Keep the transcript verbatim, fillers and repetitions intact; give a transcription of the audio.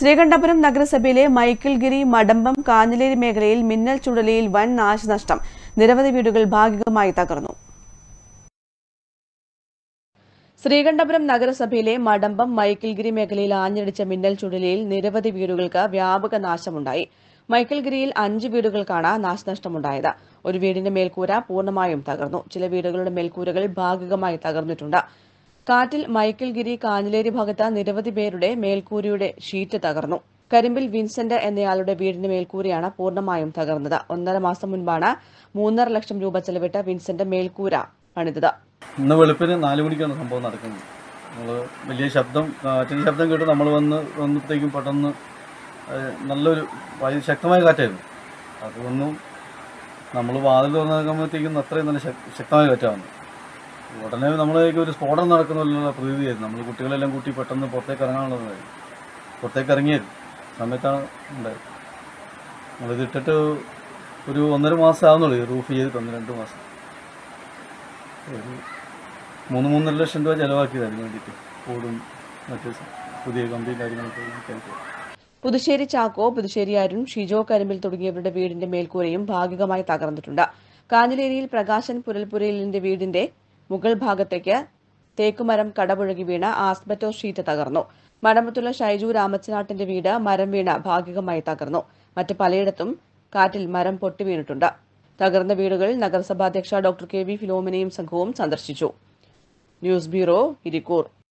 ശ്രീകണ്ഠപുരം നഗരസഭയിലെ മൈക്കിൾഗിരി, മടമ്പം, കാഞ്ഞിലേരി മേഖലയിൽ മിന്നൽ ചുഴലിയിൽ വൻ നാശനഷ്ടം. നിരവധി വീടുകൾ ഭാഗികമായി തകർന്നു. ശ്രീകണ്ഠപുരം നഗരസഭയിലെ മടമ്പം, മൈക്കിൾഗിരി മേഖലയിൽ ആഞ്ഞടിച്ച മിന്നൽ ചുഴലിയിൽ നിരവധി വീടുകൾക്ക് വ്യാപക നാശമുണ്ടായി. മൈക്കിൾഗിരിയിൽ അഞ്ച് വീടുകൾക്കാണ് നാശനഷ്ടമുണ്ടായത്. ഒരു വീടിന്റെ മേൽക്കൂര പൂർണ്ണമായും തകർന്നു. ചില വീടുകളുടെ മേൽക്കൂരകൾ ഭാഗികമായി തകർന്നിട്ടുണ്ട്. കാറ്റിൽ മൈക്കിൾഗിരി, കാഞ്ഞിലേരി ഭാഗത്ത് നിരവധി പേരുടെ മേൽക്കൂരയുടെ ഷീറ്റ് തകർന്നു. കരിമ്പിൽ വിൻസെന്റ് എന്നയാളുടെ വീടിന്റെ മേൽക്കൂരയാണ് പൂർണ്ണമായും തകർന്നത്. ഒന്നര മാസം മുൻപാണ് മൂന്നര ലക്ഷം രൂപ ചെലവിട്ട് വിൻസെന്റ് മേൽക്കൂര പണിതത്. ഇന്ന് വെളുപ്പിന് നാല് മണിക്കാണ് സംഭവം നടക്കുന്നത്. നമ്മൾ വലിയ ശബ്ദം കാറ്റിൻ്റെ ശബ്ദം കേട്ട് നമ്മൾ വന്ന് വന്നപ്പോഴത്തേക്കും പെട്ടെന്ന് നല്ലൊരു ശക്തമായ കാറ്റായിരുന്നു. അതൊന്നും നമ്മൾ വാതിൽ തുറന്നേക്കുമ്പോഴത്തേക്കും അത്രയും നല്ല ശക്തമായ കാറ്റാണ്. ഉടനെ നമ്മളേക്ക് ഒരു സ്ഫോടനം നടക്കുന്നുള്ള പ്രതീതിയായിരുന്നു. നമ്മൾ കുട്ടികളെല്ലാം കൂട്ടി പെട്ടെന്ന് പുറത്തേക്ക് ഇറങ്ങാനുള്ളതായിരുന്നു. പുറത്തേക്ക് ഇറങ്ങിയത് സമയത്താണ് ഉണ്ടായത്. നമ്മളിത് ഇട്ടിട്ട് ഒരു ഒന്നര മാസം ആവുന്നുള്ളൂ. റൂഫ് ചെയ്തിട്ട് ഒന്ന് രണ്ട് മാസം ഒരു മൂന്ന് മൂന്നര ലക്ഷം രൂപ ചിലവാക്കിയത് അതിന് വേണ്ടിയിട്ട്. കൂടും മറ്റ് പുതിയ കമ്പനി കാര്യങ്ങളൊക്കെ. പുതുശ്ശേരി ചാക്കോ, പുതുശ്ശേരി അരുൺ, ഷിജോ കരിമ്പിൽ തുടങ്ങിയവരുടെ വീടിന്റെ മേൽക്കൂരയും ഭാഗികമായി തകർന്നിട്ടുണ്ട്. കാഞ്ഞിലേരിയിൽ പ്രകാശൻ പുരൽപുരയിലിന്റെ വീടിന്റെ മുകൾ ഭാഗത്തേക്ക് തേക്കുമരം കടപുഴകി വീണ് ആസ്ബറ്റോ ഷീറ്റ് തകർന്നു. മടമ്പത്തുള്ള ഷൈജു രാമച്ചനാട്ടിന്റെ വീട് മരം വീണ് ഭാഗികമായി തകർന്നു. മറ്റ് പലയിടത്തും കാറ്റിൽ മരം പൊട്ടി വീണിട്ടുണ്ട്. തകർന്ന വീടുകൾ നഗരസഭാധ്യക്ഷ ഡോക്ടർ കെ വി ഫിലോമിനയും സംഘവും സന്ദർശിച്ചു. News bureau, Irikkur.